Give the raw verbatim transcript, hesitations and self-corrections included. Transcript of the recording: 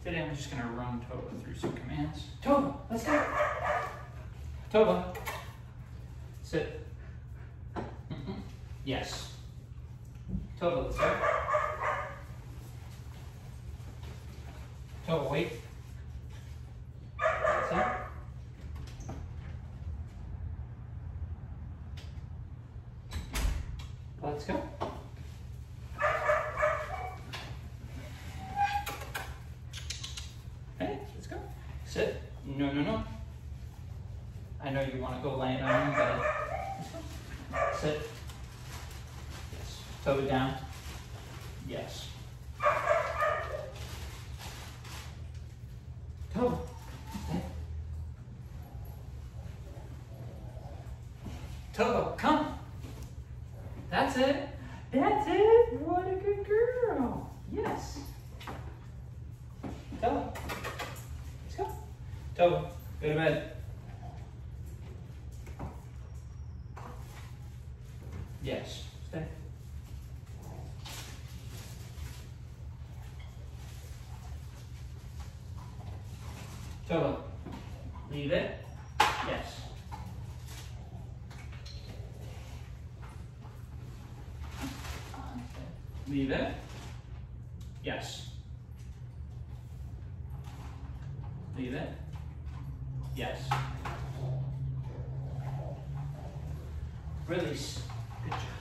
Today I'm just gonna run Tova through some commands. Tova, let's go. Tova, sit. Mm-mm. Yes. Tova, let's go. Tova, wait. Sit. Let's go. Hey, let's go. Sit. No, no, no. I know you want to go land on your bed. Let's go. Sit. Yes. Toe it down. Yes. Toe. Sit. Toe, come. That's it. That's it. What a good girl. Yes. Toe. Let's go. Toe, go to bed. Yes. Stay. Tova, leave it. Yes. Leave it. Yes. Leave it. Yes. Release. Good job.